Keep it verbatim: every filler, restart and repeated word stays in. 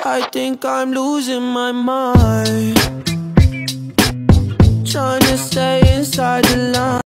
I think I'm losing my mind, trying to stay inside the